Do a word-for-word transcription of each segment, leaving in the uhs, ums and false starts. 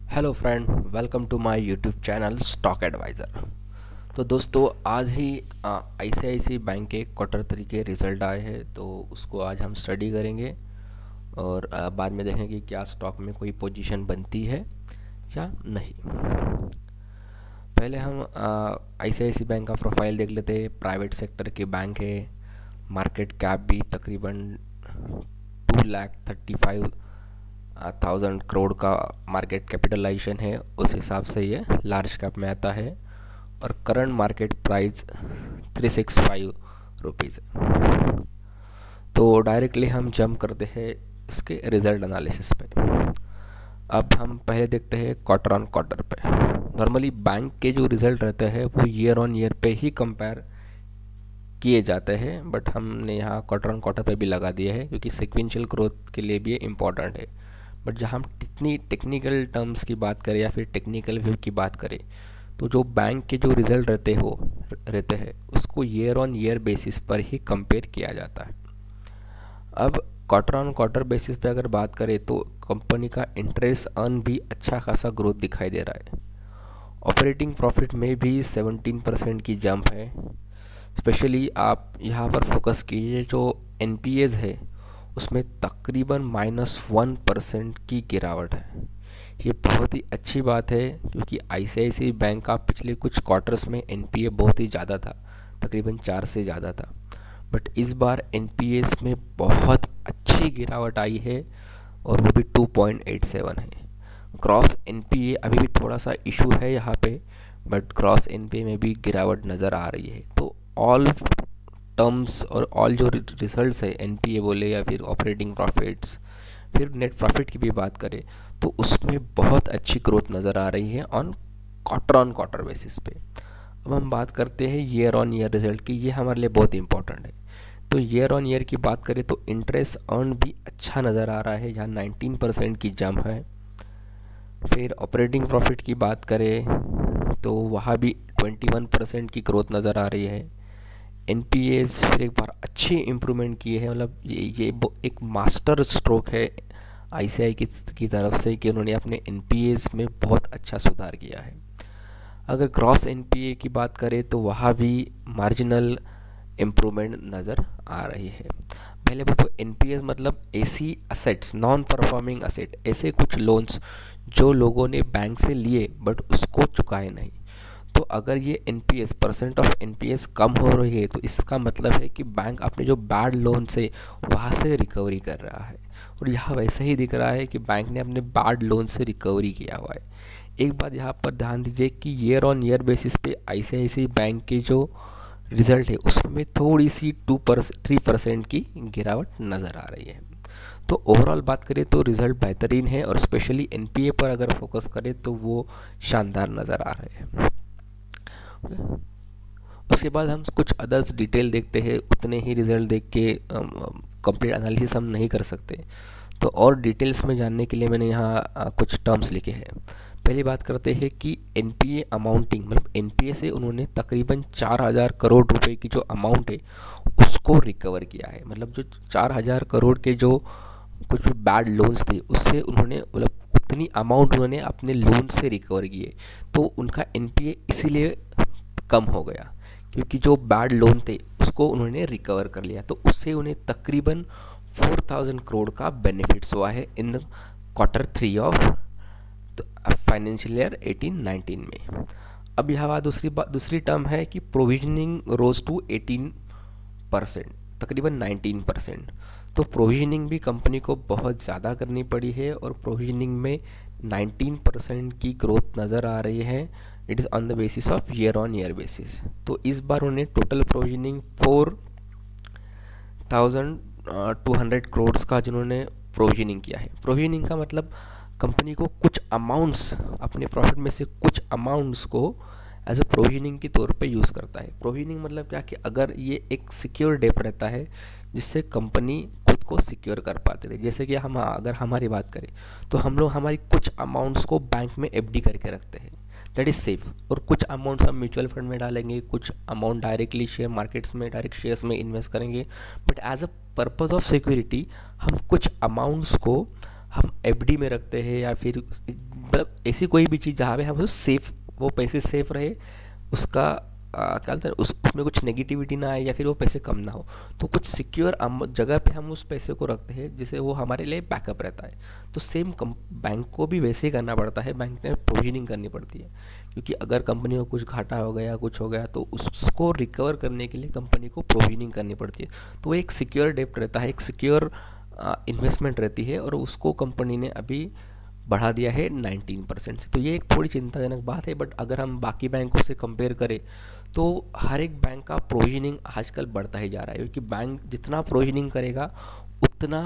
Hello friend, welcome to my YouTube channel stock advisor. तो दोस्तों, आज ही I C I C I bank के क्वार्टर थ्री के रिज़ल्ट आए हैं, तो उसको आज हम स्टडी करेंगे और आ, बाद में देखेंगे कि क्या स्टॉक में कोई पोजीशन बनती है या नहीं। पहले हम आई C I C I bank का प्रोफाइल देख लेते हैं। प्राइवेट सेक्टर के बैंक है, मार्केट कैप भी तकरीबन two lakh thirty five thousand crore का मार्केट कैपिटलाइजेशन है, उस हिसाब से ये लार्ज कैप में आता है और current market price three six five rupees है। तो डायरेक्टली हम जंप करते हैं इसके रिजल्ट एनालिसिस पे। अब हम पहले देखते हैं क्वार्टर ऑन क्वार्टर पे। नॉर्मली बैंक के जो रिजल्ट रहते हैं वो ईयर ऑन ईयर पे ही कंपेयर किए जाते हैं, बट हमने यहाँ क्वार्टर ऑन क्वार्टर पे भी लगा दिया है क्योंकि सिक्वेंशियल ग्रोथ के लिए भी ये इम्पॉर्टेंट है। बट जहाँ हम इतनी टेक्निकल टर्म्स की बात करें या फिर टेक्निकल व्यू की बात करें, तो जो बैंक के जो रिज़ल्ट रहते हो रहते हैं उसको ईयर ऑन ईयर बेसिस पर ही कंपेयर किया जाता है। अब क्वार्टर ऑन क्वार्टर बेसिस पे अगर बात करें तो कंपनी का इंटरेस्ट अर्न भी अच्छा खासा ग्रोथ दिखाई दे रहा है। ऑपरेटिंग प्रॉफिट में भी सेवनटीन परसेंट की जंप है। स्पेशली आप यहाँ पर फोकस कीजिए, जो एन पी एज़ है उसमें तकरीबन माइनस वन परसेंट की गिरावट है। ये बहुत ही अच्छी बात है क्योंकि आई C I C I bank का पिछले कुछ क्वार्टर्स में एन पी ए बहुत ही ज़्यादा था, तकरीबन चार से ज़्यादा था। बट इस बार एन पी एस में बहुत अच्छी गिरावट आई है और वो भी टू पॉइंट एट सेवन है। क्रॉस एन पी ए अभी भी थोड़ा सा इशू है यहाँ पे, but cross N P A में भी गिरावट नज़र आ रही है। तो ऑल टर्म्स और ऑल जो रिजल्ट्स है, एन पी ए बोले या फिर ऑपरेटिंग प्रॉफिट्स, फिर नेट प्रॉफिट की भी बात करें तो उसमें बहुत अच्छी ग्रोथ नज़र आ रही है on quarter on quarter basis पे। अब हम बात करते हैं ईयर ऑन ईयर रिजल्ट की, ये हमारे लिए बहुत इंपॉर्टेंट है। तो ईयर ऑन ईयर की बात करें तो इंटरेस्ट अर्न भी अच्छा नज़र आ रहा है, जहाँ नाइनटीन परसेंट की जंप है। फिर ऑपरेटिंग प्रॉफिट की बात करें तो वहाँ भी ट्वेंटी वन परसेंट की ग्रोथ नज़र आ रही है। एन पी एज़ फिर एक बार अच्छी इम्प्रूवमेंट किए हैं, मतलब ये ये एक मास्टर स्ट्रोक है आई सी आई की, की तरफ से कि उन्होंने अपने एन पी एज़ में बहुत अच्छा सुधार किया है। अगर क्रॉस एन पी ए की बात करें तो वहाँ भी मार्जिनल इम्प्रूवमेंट नज़र आ रही है। पहले बात तो एन पी एज़ मतलब ऐसी असेट्स, नॉन परफॉर्मिंग असेट, ऐसे कुछ लोन्स जो लोगों ने बैंक से लिए बट उसको चुकाए नहीं। तो अगर ये N P S, percent of N P S कम हो रही है तो इसका मतलब है कि बैंक अपने जो बैड लोन से वहाँ से रिकवरी कर रहा है, और यहाँ वैसे ही दिख रहा है कि बैंक ने अपने बैड लोन से रिकवरी किया हुआ है। एक बात यहाँ पर ध्यान दीजिए कि ईयर ऑन ईयर बेसिस पे आई C I C I bank के जो रिज़ल्ट है उसमें थोड़ी सी टू परसेंट थ्री परसेंट की गिरावट नज़र आ रही है। तो ओवरऑल बात करें तो रिज़ल्ट बेहतरीन है और स्पेशली एन पी ए पर अगर फोकस करें तो वो शानदार नज़र आ रहे हैं। उसके बाद हम कुछ अदर्स डिटेल देखते हैं। उतने ही रिज़ल्ट देख के कंप्लीट एनालिसिस हम नहीं कर सकते, तो और डिटेल्स में जानने के लिए मैंने यहाँ कुछ टर्म्स लिखे हैं। पहली बात करते हैं कि एन पी ए अमाउंटिंग, मतलब एन पी ए से उन्होंने तकरीबन चार हज़ार करोड़ रुपए की जो अमाउंट है उसको रिकवर किया है। मतलब जो चार हज़ार करोड़ के जो कुछ भी बैड लोन्स थे उससे उन्होंने, मतलब उतनी अमाउंट उन्होंने अपने लोन से रिकवर किए, तो उनका एन पी ए इसीलिए कम हो गया क्योंकि जो बैड लोन थे उसको उन्होंने रिकवर कर लिया। तो उससे उन्हें तकरीबन फोर थाउजेंड करोड़ का बेनिफिट्स हुआ है in quarter three of financial year eighteen nineteen में। अब यहाँ दूसरी बात, दूसरी टर्म है कि provisioning rose to eighteen percent, तकरीबन नाइनटीन परसेंट। तो प्रोविजनिंग भी कंपनी को बहुत ज़्यादा करनी पड़ी है और प्रोविजनिंग में नाइनटीन परसेंट की ग्रोथ नज़र आ रही है। It is on the basis of year on year basis. तो इस बार उन्हें total provisioning four thousand two hundred crore का जिन्होंने प्रोविजनिंग किया है। प्रोविजनिंग का मतलब कंपनी को कुछ अमाउंट्स, अपने प्रॉफिट में से कुछ अमाउंट्स को एज अ प्रोविजनिंग के तौर पे यूज़ करता है। प्रोविजनिंग मतलब क्या कि अगर ये एक सिक्योर डेप रहता है जिससे कंपनी खुद को सिक्योर कर पाते थे। जैसे कि हम अगर हमारी बात करें तो हम लोग हमारी कुछ अमाउंट्स को बैंक में एफ डी करके रखते हैं, दैट इज़ सेफ, और कुछ अमाउंट्स हम म्यूचुअल फंड में डालेंगे, कुछ अमाउंट डायरेक्टली शेयर मार्केट्स में, डायरेक्ट शेयर्स में इन्वेस्ट करेंगे। But as a purpose of security हम कुछ अमाउंट्स को हम एफडी में रखते हैं या फिर मतलब ऐसी कोई भी चीज़ जहाँ पे हम सेफ, वो पैसे सेफ रहे, उसका आ, क्या बोलते हैं उस उसमें कुछ नेगेटिविटी ना आए या फिर वो पैसे कम ना हो, तो कुछ सिक्योर जगह पे हम उस पैसे को रखते हैं जिससे वो हमारे लिए बैकअप रहता है। तो सेम बैंक को भी वैसे ही करना पड़ता है, बैंक ने प्रोविजनिंग करनी पड़ती है, क्योंकि अगर कंपनी को कुछ घाटा हो गया, कुछ हो गया, तो उसको रिकवर करने के लिए कंपनी को प्रोविजनिंग करनी पड़ती है। तो एक सिक्योर डेप्ट रहता है, एक सिक्योर इन्वेस्टमेंट रहती है, और उसको कंपनी ने अभी बढ़ा दिया है नाइनटीन परसेंट से। तो ये एक थोड़ी चिंताजनक बात है, बट अगर हम बाकी बैंकों से कंपेयर करें तो हर एक बैंक का प्रोविजनिंग आजकल बढ़ता ही जा रहा है, क्योंकि बैंक जितना प्रोविजनिंग करेगा उतना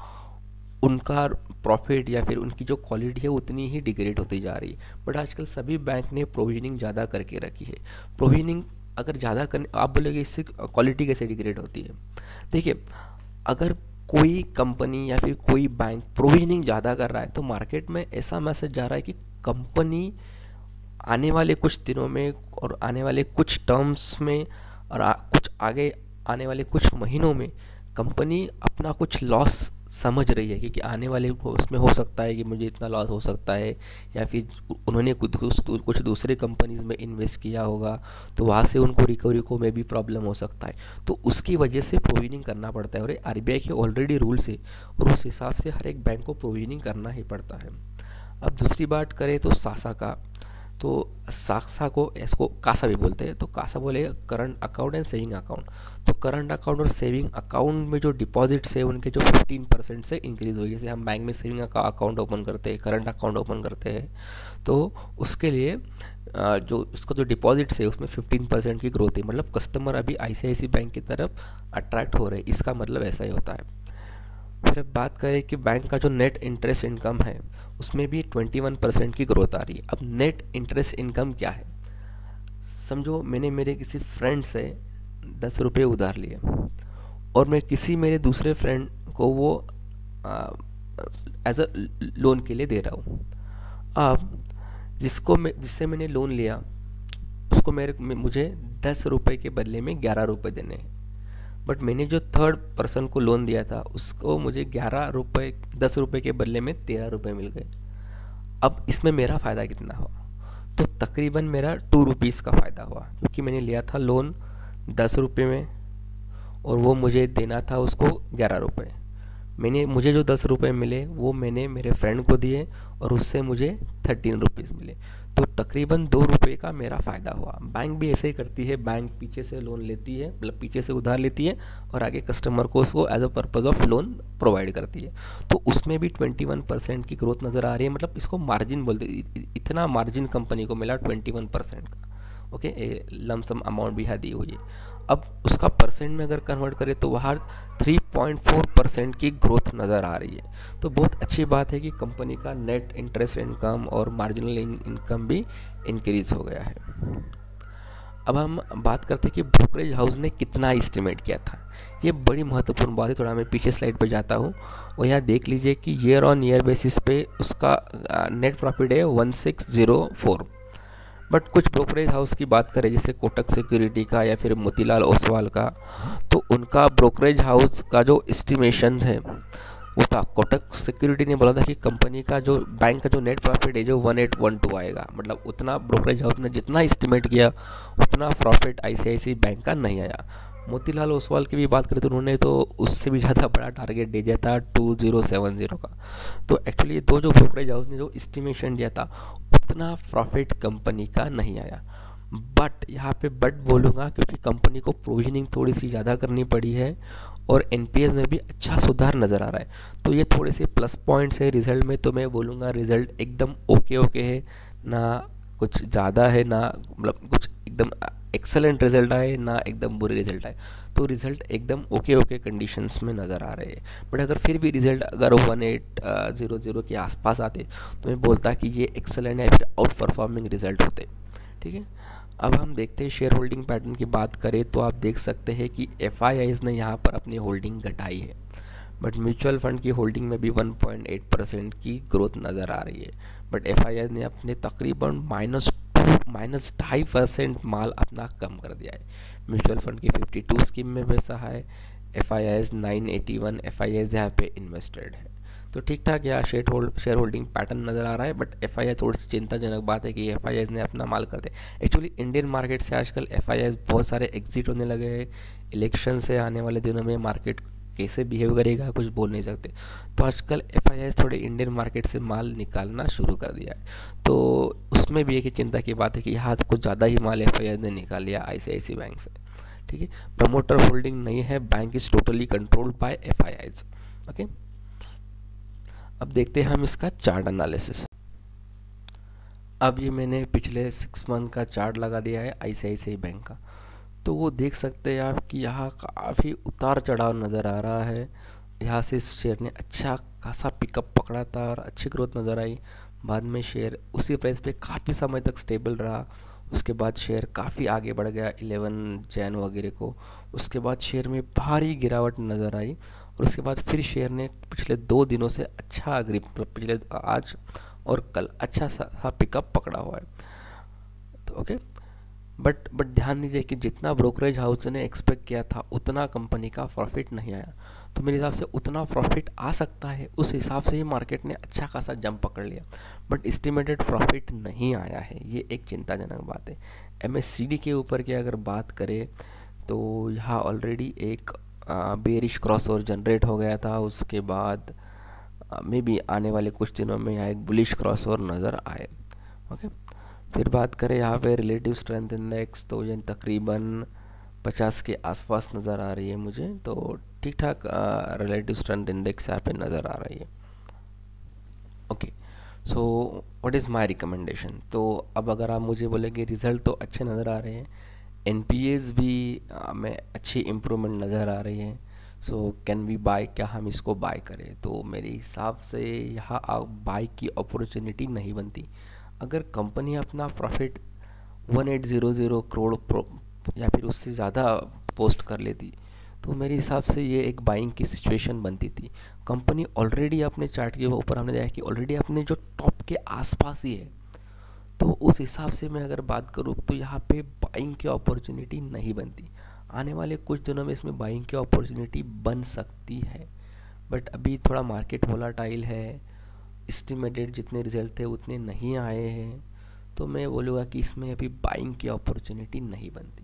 उनका प्रॉफिट या फिर उनकी जो क्वालिटी है उतनी ही डिग्रेड होती जा रही है। बट आजकल सभी बैंक ने प्रोविजनिंग ज़्यादा करके रखी है। प्रोविजनिंग अगर ज़्यादा करने, आप बोलोगे इससे क्वालिटी कैसे डिग्रेड होती है? देखिए, अगर कोई कंपनी या फिर कोई बैंक प्रोविजनिंग ज़्यादा कर रहा है तो मार्केट में ऐसा मैसेज जा रहा है कि कंपनी आने वाले कुछ दिनों में और आने वाले कुछ टर्म्स में और आ, कुछ आगे आने वाले कुछ महीनों में कंपनी अपना कुछ लॉस समझ रही है, क्योंकि आने वाले उसमें हो सकता है कि मुझे इतना लॉस हो सकता है, या फिर उन्होंने कुछ कुछ दूसरे कंपनीज में इन्वेस्ट किया होगा तो वहाँ से उनको रिकवरी को में भी प्रॉब्लम हो सकता है। तो उसकी वजह से प्रोविजनिंग करना पड़ता है, और आरबीआई के ऑलरेडी रूल्स है और उस हिसाब से हर एक बैंक को प्रोविजनिंग करना ही पड़ता है। अब दूसरी बात करें तो सासा का, तो सासा को इसको कासा भी बोलते हैं, तो कासा बोले current account and saving account. तो करंट अकाउंट और सेविंग अकाउंट में जो डिपॉजिट्स है उनके जो फिफ्टीन परसेंट से इंक्रीज़ हुई। जैसे हम बैंक में सेविंग अकाउंट ओपन करते हैं, करंट अकाउंट ओपन करते हैं, तो उसके लिए जो उसका जो डिपॉजिट्स है उसमें फिफ्टीन परसेंट की ग्रोथ है, मतलब कस्टमर अभी आईसीआईसी बैंक की तरफ अट्रैक्ट हो रहे हैं, इसका मतलब ऐसा ही होता है। फिर अब बात करें कि बैंक का जो नेट इंटरेस्ट इनकम है उसमें भी ट्वेंटी वन परसेंट की ग्रोथ आ रही है। अब नेट इंटरेस्ट इनकम क्या है? समझो मैंने मेरे किसी फ्रेंड से दस रुपये उधार लिए और मैं किसी मेरे दूसरे फ्रेंड को वो एज अ लोन के लिए दे रहा हूँ। अब जिसको मैं जिससे मैंने लोन लिया उसको मेरे मुझे दस रुपये के बदले में ग्यारह रुपये देने हैं, बट मैंने जो थर्ड पर्सन को लोन दिया था उसको मुझे ग्यारह रुपये दस रुपये के बदले में तेरह रुपये मिल गए। अब इसमें मेरा फ़ायदा कितना हुआ? तो तकरीबन मेरा टू रुपीज़ का फ़ायदा हुआ, क्योंकि मैंने लिया था लोन दस रुपये में और वो मुझे देना था उसको ग्यारह रुपये। मैंने मुझे जो दस रुपये मिले वो मैंने मेरे फ्रेंड को दिए और उससे मुझे थर्टीन रुपीज़ मिले, तो तकरीबन दो रुपये का मेरा फ़ायदा हुआ। बैंक भी ऐसे ही करती है, बैंक पीछे से लोन लेती है, मतलब पीछे से उधार लेती है और आगे कस्टमर को उसको as a purpose of loan provide करती है। तो उसमें भी ट्वेंटी वन परसेंट की ग्रोथ नज़र आ रही है, मतलब इसको मार्जिन बोलते, इतना मार्जिन कंपनी को मिला ट्वेंटी वन परसेंट का। ओके, लमसम अमाउंट भी यहाँ दी हुई है। अब उसका परसेंट में अगर कन्वर्ट करें तो वहाँ थ्री पॉइंट फोर परसेंट की ग्रोथ नज़र आ रही है। तो बहुत अच्छी बात है कि कंपनी का नेट इंटरेस्ट इनकम और मार्जिनल इनकम भी इंक्रीज़ हो गया है। अब हम बात करते हैं कि ब्रोकरेज हाउस ने कितना एस्टिमेट किया था। ये बड़ी महत्वपूर्ण बात है, थोड़ा मैं पीछे स्लाइड पे जाता हूँ और यहाँ देख लीजिए कि ईयर ऑन ईयर बेसिस पे उसका नेट प्रॉफिट है one six zero four. But कुछ ब्रोकरेज हाउस की बात करें जैसे कोटक सिक्योरिटी का या फिर मोतीलाल ओसवाल का, तो उनका ब्रोकरेज हाउस का जो एस्टिमेशन है वो था, कोटक सिक्योरिटी ने बोला था कि कंपनी का जो बैंक का जो नेट प्रॉफिट है जो वन एट वन टू आएगा, मतलब उतना ब्रोकरेज हाउस ने जितना एस्टिमेट किया उतना प्रॉफिट आईसीआईसीआई बैंक का नहीं आया। मोतीलाल ओसवाल की भी बात करें तो उन्होंने तो उससे भी ज़्यादा बड़ा टारगेट दे दिया था टू ज़ीरो सेवन ज़ीरो का। तो एक्चुअली दो जो ब्रोकरेज हाउस ने जो एस्टिमेशन दिया था उतना प्रॉफिट कंपनी का नहीं आया। बट यहाँ पे बट बोलूँगा क्योंकि कंपनी को प्रोविजनिंग थोड़ी सी ज़्यादा करनी पड़ी है और एनपीएस में भी अच्छा सुधार नज़र आ रहा है, तो ये थोड़े से प्लस पॉइंट्स है रिज़ल्ट में। तो मैं बोलूँगा रिज़ल्ट एकदम ओके ओके है, ना कुछ ज़्यादा है ना मतलब कुछ एकदम एक्सेलेंट रिजल्ट आए ना एकदम बुरे रिजल्ट आए, तो रिज़ल्ट एकदम ओके ओके कंडीशंस में नज़र आ रहे हैं। बट अगर फिर भी रिज़ल्ट अगर वन एट ज़ीरो ज़ीरो के आसपास आते तो मैं बोलता कि ये एक्सेलेंट है, फिर आउट परफॉर्मिंग रिजल्ट होते। ठीक है, अब हम देखते हैं शेयर होल्डिंग पैटर्न की बात करें तो आप देख सकते हैं कि एफ आई आईज़ ने यहाँ पर अपनी होल्डिंग घटाई है, बट म्यूचुअल फंड की होल्डिंग में भी वन पॉइंट एट परसेंट की ग्रोथ नज़र आ रही है। बट एफ आई आईज़ ने अपने तकरीबन माइनस टू माइनस ढाई परसेंट माल अपना कम कर दिया है। म्यूचुअल फंड की फिफ्टी टू स्कीम में पैसा है, F I Is nine eighty one F I Is यहाँ पे इन्वेस्टेड है। तो ठीक ठाक यहाँ share hold share holding pattern नज़र आ रहा है, बट एफ आई आई थोड़ी सी चिंताजनक बात है कि एफ आई आईज ने अपना माल कर दिया। एक्चुअली इंडियन मार्केट से आजकल एफ आई आईज बहुत सारे एग्जिट होने लगे हैं। इलेक्शन से आने वाले दिनों में मार्केट कैसे बिहेव करेगा कुछ बोल नहीं सकते। तो आजकल एफ आई आईज थोड़े इंडियन मार्केट से माल निकालना शुरू कर दिया है। तो उसमें भी एक ही चिंता की बात है कि यहाँ कुछ ज़्यादा ही माल एफ आई आईज ने निकाल लिया आई C I C I bank से। ठीक है, प्रमोटर होल्डिंग नहीं है, bank is totally controlled by F I Is. Okay, अब देखते हैं हम इसका चार्ट एनालिसिस। अब ये मैंने पिछले सिक्स मंथ का चार्ट लगा दिया है आई C I C I bank का। तो वो देख सकते हैं आप कि यहाँ काफ़ी उतार चढ़ाव नज़र आ रहा है। यहाँ से इस शेयर ने अच्छा खासा पिकअप पकड़ा था और अच्छी ग्रोथ नज़र आई। बाद में शेयर उसी प्राइस पे काफ़ी समय तक स्टेबल रहा। उसके बाद शेयर काफ़ी आगे बढ़ गया इलेवन जैन वगैरह को। उसके बाद शेयर में भारी गिरावट नज़र आई और उसके बाद फिर शेयर ने पिछले दो दिनों से अच्छा ग्रिप, पिछले आज और कल अच्छा सा पिकअप पकड़ा हुआ है। तो ओके, बट बट ध्यान दीजिए कि जितना ब्रोकरेज हाउस ने एक्सपेक्ट किया था उतना कंपनी का प्रॉफिट नहीं आया। तो मेरे हिसाब से उतना प्रॉफिट आ सकता है, उस हिसाब से ही मार्केट ने अच्छा खासा जंप पकड़ लिया, बट एस्टिमेटेड प्रॉफिट नहीं आया है। ये एक चिंताजनक बात है। एम एस सी डी के ऊपर की अगर बात करें तो यहाँ ऑलरेडी एक बेरिश क्रॉस ओवर जनरेट हो गया था। उसके बाद मे बी आने वाले कुछ दिनों में यहाँ एक बुलिश क्रॉस ओवर नज़र आए। ओके, फिर बात करें यहाँ पे रिलेटिव स्ट्रेंथ इंडेक्स, तो ये तकरीबन पचास के आसपास नज़र आ रही है मुझे। तो ठीक ठाक रिलेटिव स्ट्रेंथ इंडेक्स यहाँ पे नज़र आ रही है। Okay, so what is my recommendation. तो अब अगर आप मुझे बोले कि रिज़ल्ट तो अच्छे नज़र आ रहे हैं, एन पी एस भी आ, में अच्छी इम्प्रूवमेंट नज़र आ रही है, सो कैन वी बाय, क्या हम इसको बाय करें। तो मेरे हिसाब से यहाँ बाय की अपॉर्चुनिटी नहीं बनती। अगर कंपनी अपना प्रॉफिट अठारह सौ करोड़ या फिर उससे ज़्यादा पोस्ट कर लेती तो मेरे हिसाब से ये एक बाइंग की सिचुएशन बनती थी। कंपनी ऑलरेडी अपने चार्ट के ऊपर हमने देखा कि ऑलरेडी अपने जो टॉप के आसपास ही है। तो उस हिसाब से मैं अगर बात करूँ तो यहाँ पे बाइंग की अपॉर्चुनिटी नहीं बनती। आने वाले कुछ दिनों में इसमें बाइंग की अपॉर्चुनिटी बन सकती है, बट अभी थोड़ा मार्केट वोलाटाइल है। एस्टिमेटेड जितने रिजल्ट थे उतने नहीं आए हैं, तो मैं बोलूँगा कि इसमें अभी बाइंग की अपॉर्चुनिटी नहीं बनती।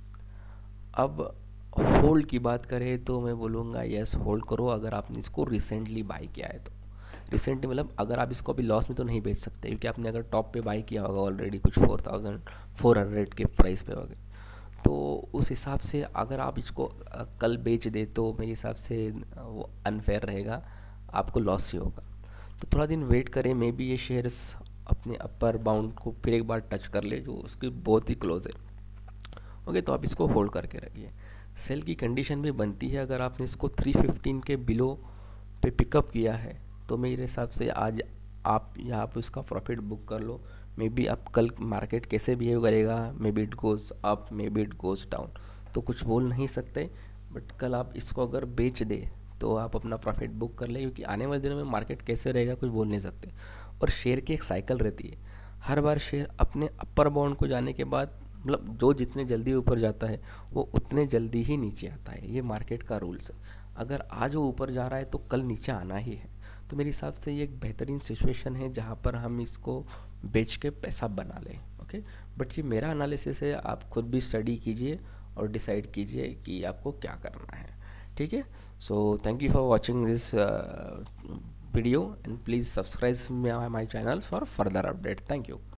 अब होल्ड की बात करें तो मैं बोलूँगा यस, होल्ड करो अगर आपने इसको रिसेंटली बाई किया है तो। रिसेंटली मतलब अगर आप इसको अभी लॉस में तो नहीं बेच सकते, क्योंकि आपने अगर टॉप पे बाई किया होगा ऑलरेडी कुछ फोर थाउजेंड फोर हंड्रेड के प्राइस पे होगा, तो उस हिसाब से अगर आप इसको कल बेच दे तो मेरे हिसाब से वो अनफेयर रहेगा, आपको लॉस ही होगा। तो थोड़ा दिन वेट करें, मे बी ये शेयर्स अपने अपर बाउंड को फिर एक बार टच कर ले जो उसकी बहुत ही क्लोज है। ओके, तो आप इसको होल्ड करके रखिए। सेल की कंडीशन भी बनती है अगर आपने इसको थ्री फिफ्टीन के बिलो पे पिकअप किया है, तो मेरे हिसाब से आज आप यहाँ पे उसका प्रॉफिट बुक कर लो। मे बी आप कल मार्केट कैसे बिहेव करेगा, maybe it goes up, maybe it goes down, तो कुछ बोल नहीं सकते। बट कल आप इसको अगर बेच दे तो आप अपना प्रॉफिट बुक कर ले, क्योंकि आने वाले दिनों में मार्केट कैसे रहेगा कुछ बोल नहीं सकते। और शेयर की एक साइकिल रहती है, हर बार शेयर अपने अपर बाउंड को जाने के बाद, मतलब जो जितने जल्दी ऊपर जाता है वो उतने जल्दी ही नीचे आता है। ये मार्केट का रूल्स है। अगर आज वो ऊपर जा रहा है तो कल नीचे आना ही है। तो मेरे हिसाब से ये एक बेहतरीन सिचुएशन है जहाँ पर हम इसको बेच के पैसा बना लें। ओके, बट ये मेरा एनालिसिस है, आप खुद भी स्टडी कीजिए और डिसाइड कीजिए कि आपको क्या करना है। ठीक है, so thank you for watching this video and please subscribe my channel for further update. Thank you.